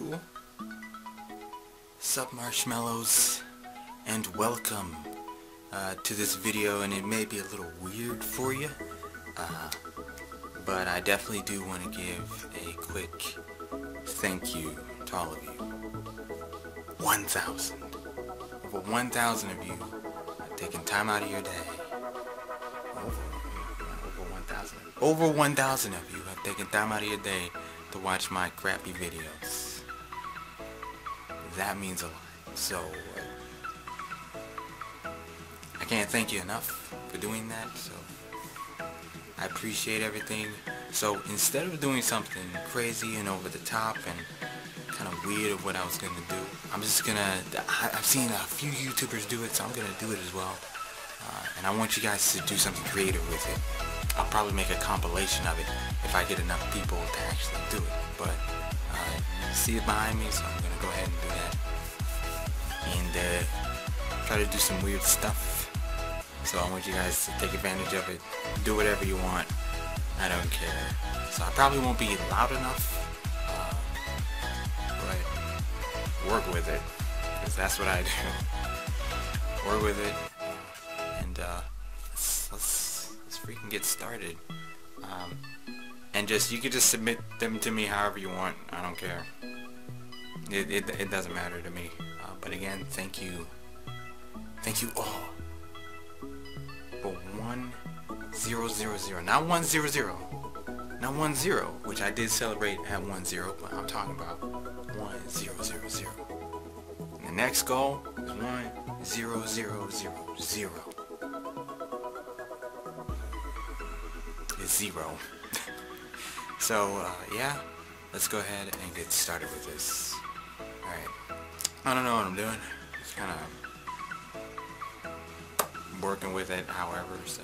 cool. Sup marshmallows, and welcome to this video, and it may be a little weird for you, but I definitely do want to give a quick thank you to all of you. 1,000. Over 1,000 of you have taken time out of your day. Over 1,000 of you have taken time out of your day to watch my crappy videos. That means a lot. So, I can't thank you enough for doing that, so I appreciate everything. So, instead of doing something crazy and over the top and kind of weird of what I was going to do, I'm just going to, I've seen a few YouTubers do it, so I'm going to do it as well. And I want you guys to do something creative with it. I'll probably make a compilation of it if I get enough people to actually do it. But you see it behind me, so I'm going to go ahead and do that. And try to do some weird stuff. So I want you guys to take advantage of it. Do whatever you want. I don't care. So I probably won't be loud enough. But work with it. Because that's what I do. Work with it. And let's freaking get started. And you could just submit them to me however you want. I don't care. It doesn't matter to me. But again, thank you all for 1,000, not 100, not 10, which I did celebrate at 10, but I'm talking about 1,000. And the next goal is 1,000. It's 0. So yeah, let's go ahead and get started with this. Alright, I don't know what I'm doing, just kind of working with it however, so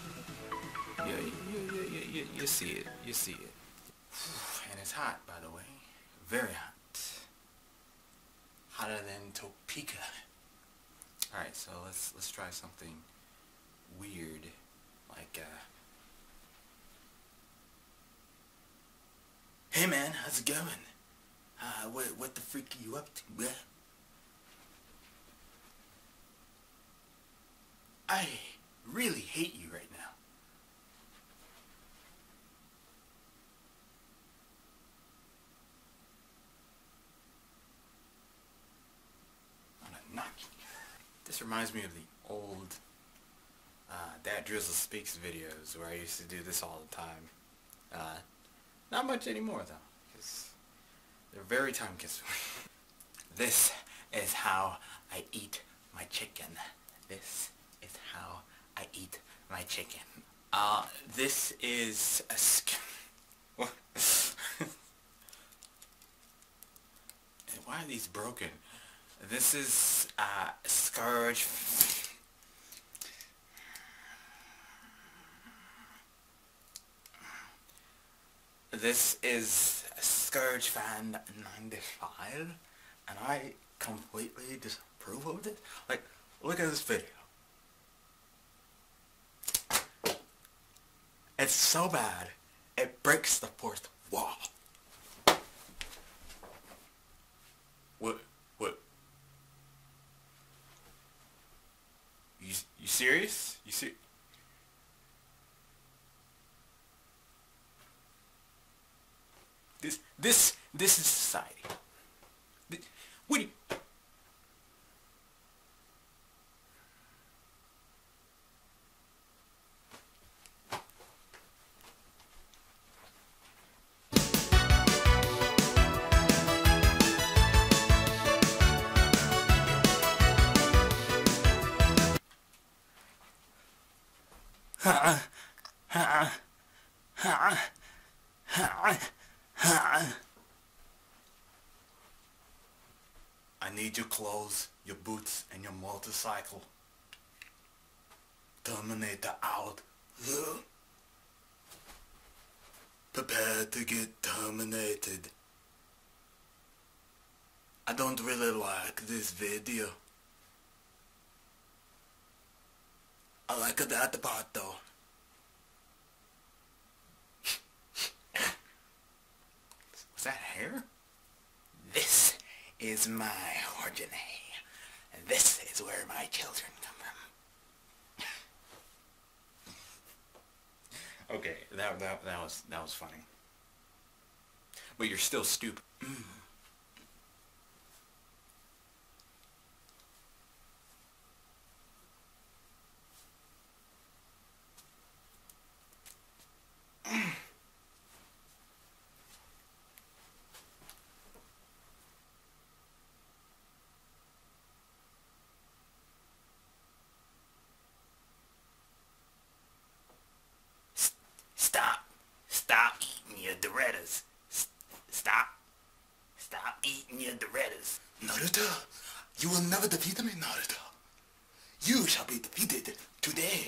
you see it, and it's hot, by the way, very hot, hotter than Topeka. Alright, so let's try something weird, like hey man, how's it going? What the freak are you up to, bruh? I really hate you right now. I'm gonna knock you. This reminds me of the old Dad Drizzle Speaks videos where I used to do this all the time. Not much anymore though, because they're very time consuming. This is how I eat my chicken. This is how I eat my chicken. This is a what? Why are these broken? This is a scourge. This is Scourge Fan 95, and I completely disapprove of this. Like, look at this video. It's so bad, it breaks the fourth wall. What? You serious? You see? This is society. What do you... I need your clothes, your boots, and your motorcycle. Terminator out. Prepare to get terminated. I don't really like this video. I like that part though. Was that hair? This is my origin. And this is where my children come from. Okay, that was funny. But you're still stupid. Stop eating your Dorettas. Stop eating your Dorettas. Naruto, you will never defeat me, Naruto. You shall be defeated today.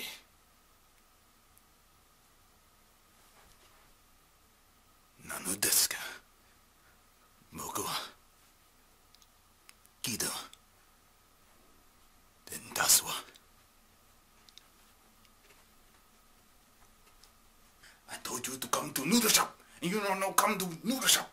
Nanu desu ka? Boku wa Kido den dasu wa. I told you to come to noodle shop, and you don't know come to noodle shop.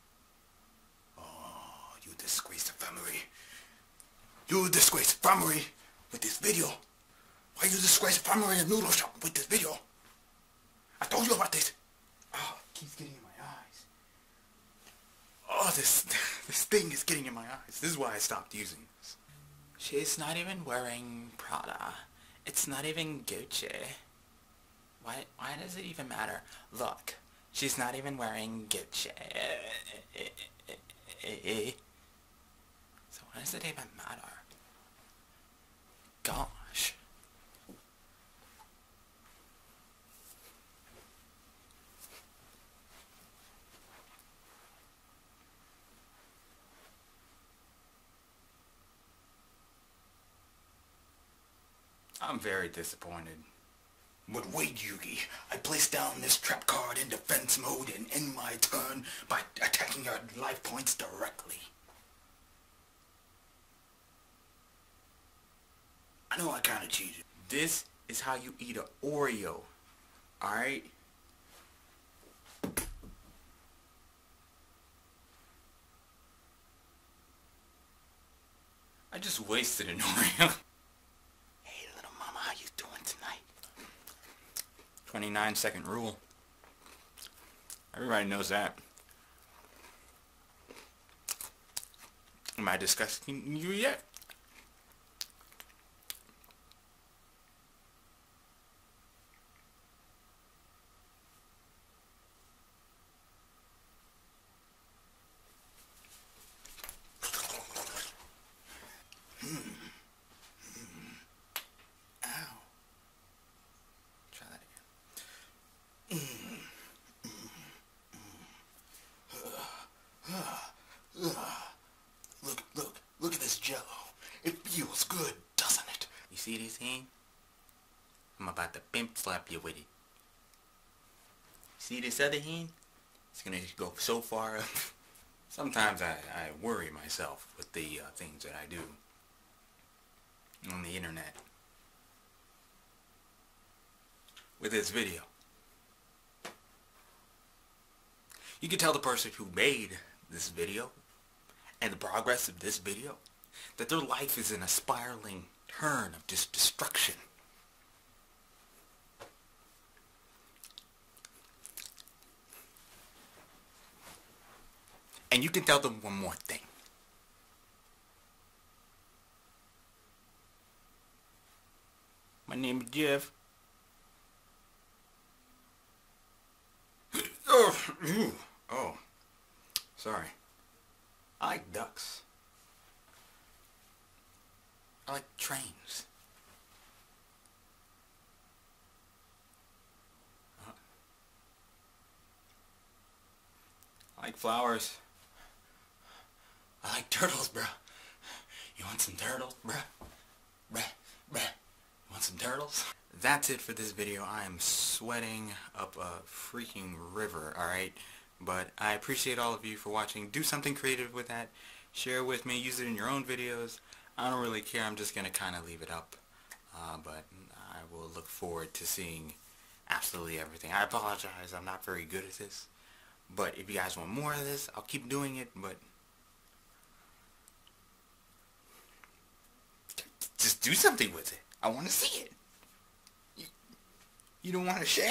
Oh, you disgrace the family. You disgrace the family with this video. Why you disgrace the family and noodle shop with this video? I told you about this. Oh, it keeps getting in my eyes. Oh, this thing is getting in my eyes. This is why I stopped using this. She's not even wearing Prada. It's not even Gucci. Why does it even matter? Look, she's not even wearing Gucci. So why does it even matter? Gosh. I'm very disappointed. But wait, Yugi, I placed down this trap card in defense mode and end my turn by attacking your life points directly. I know I kinda cheated. This is how you eat an Oreo. Alright? I just wasted an Oreo. 29-second rule. Everybody knows that. Am I discussing you yet? Look at this Jello. It feels good, doesn't it? You see this hand? I'm about to pimp slap you with it. See this other hand? It's gonna go so far up. Sometimes I worry myself with the things that I do on the internet. With this video. You can tell the person who made this video and the progress of this video that their life is in a spiraling turn of just destruction. And you can tell them one more thing. My name is Jeff. Oh, sorry. I like ducks. I like trains. I like flowers. I like turtles, bruh. You want some turtles, bruh? Bruh. You want some turtles? That's it for this video. I am sweating up a freaking river, alright? But I appreciate all of you for watching. Do something creative with that. Share it with me. Use it in your own videos. I don't really care. I'm just going to kind of leave it up. But I will look forward to seeing absolutely everything. I apologize. I'm not very good at this. But if you guys want more of this, I'll keep doing it. But do something with it. I want to see it. You don't want to share?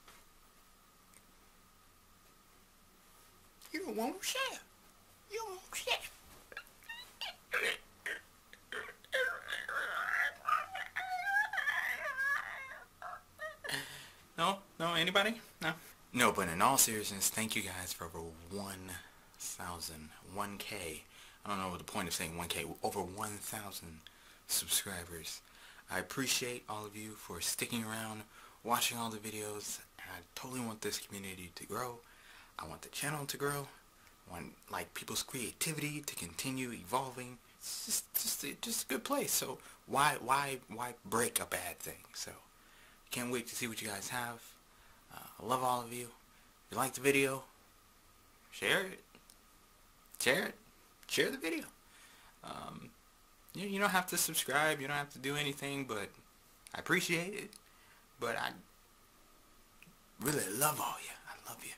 You don't want to share. You don't want to share. No, anybody? No? No, but in all seriousness, thank you guys for over 1,000, 1K. I don't know what the point of saying 1K, over 1,000 subscribers. I appreciate all of you for sticking around, watching all the videos, and I totally want this community to grow. I want the channel to grow. I want, like, people's creativity to continue evolving. It's just a good place. So why break a bad thing? So can't wait to see what you guys have. I love all of you. If you like the video, share it. Share the video. You don't have to subscribe. You don't have to do anything, but I appreciate it. But I really love all you. I love you.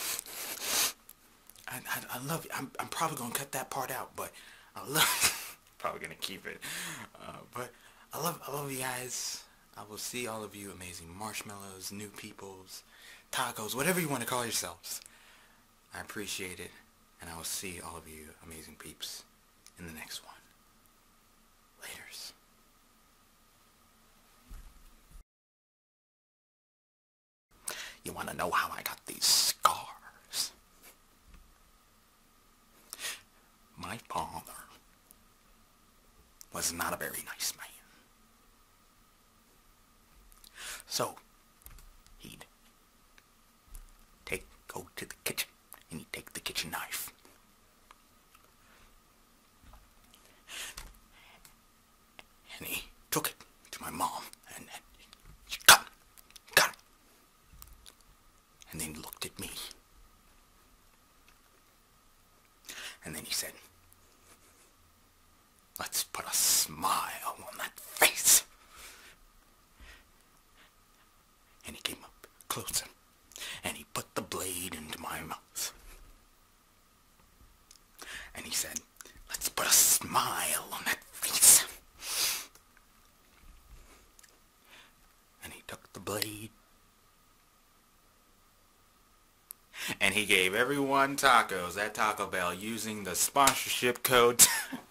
I love you. I'm probably gonna cut that part out, but I love. Probably gonna keep it. But I love you guys. I will see all of you amazing marshmallows, new peoples, tacos, whatever you want to call yourselves. I appreciate it, and I will see all of you amazing peeps in the next one. Laters. You want to know how I got these scars? My father was not a very nice man. So, he'd go to the kitchen, and he'd take the kitchen knife. And he took it to my mom, and she got it. And then he looked at me. And then he said, "Let's put a smile on that face." And he came up closer, and he put the blade into my mouth. And he said, "Let's put a smile on that face." And he took the blade, and he gave everyone tacos at Taco Bell using the sponsorship code